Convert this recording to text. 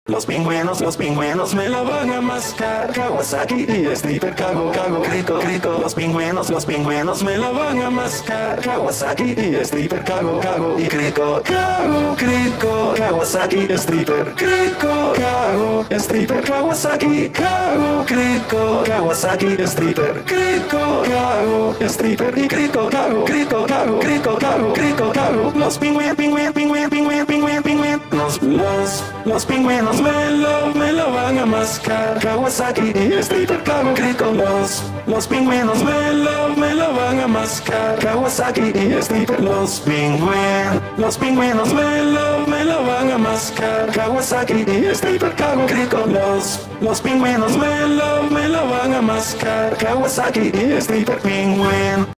Los pingüinos me lo van a mascar. Kawasaki y Stripper, grito, grito. Los pingüinos me lo van a mascar. Kawasaki y Stripper, y grito, grito. Kawasaki, Stripper, grito, Stripper, Kawasaki, grito. Kawasaki, Stripper, grito, Stripper, y grito, grito, grito. Los pingüinos me lo van a mascar. Kawasaki y Stripper, grito. Los pingüinos me lo van a mascar. Kawasaki y Stripper. Los pingüinos me lo van a mascar. Kawasaki y Stripper, grito. Los pingüinos me lo van a mascar. Kawasaki y Stripper, pingüino.